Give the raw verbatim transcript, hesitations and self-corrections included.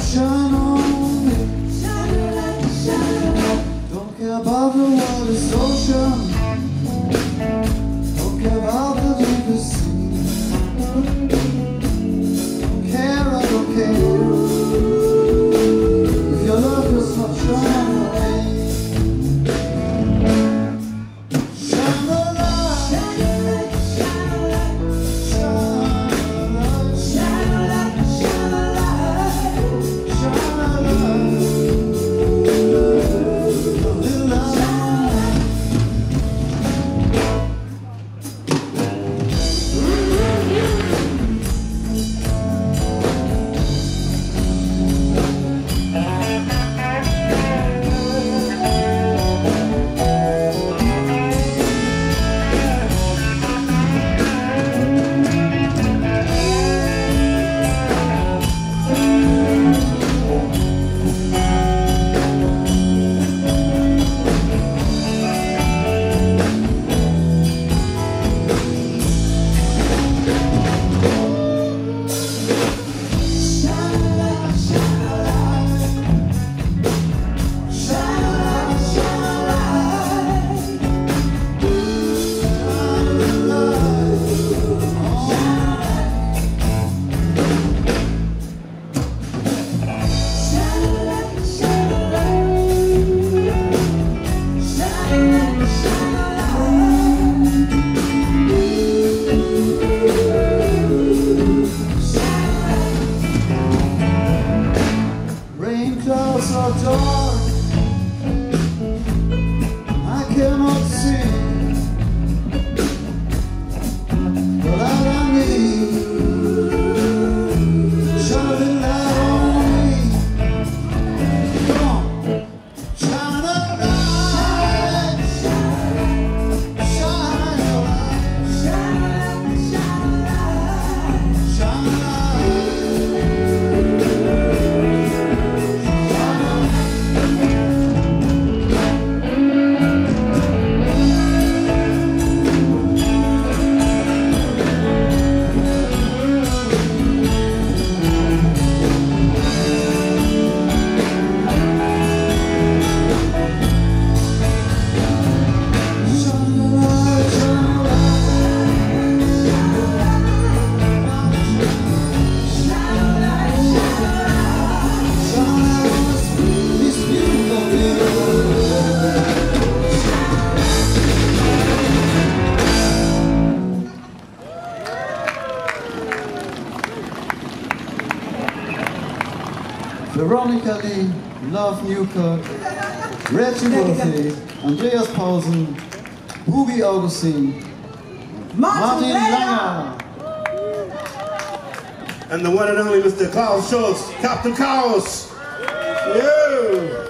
shine on me. Don't care about the wildest ocean. Don't care about the deepest sea. Don't care, I don't care. If your love does not shine on me. Shine the light. Shine the light. Shine the light. Shine the light. Shine the light. Little light. Clouds are dark, I cannot see, but all I need, shine a little light on me. Come on, shine a light, shine a light, shine a light, shine a light. Veronica Lee, Love Newkirk, Reggie Murphy, Andreas Paulsen, Hugi Augustin, Martin Langer, and the one and only Mister Klaus Schultz, Captain Chaos. Yeah.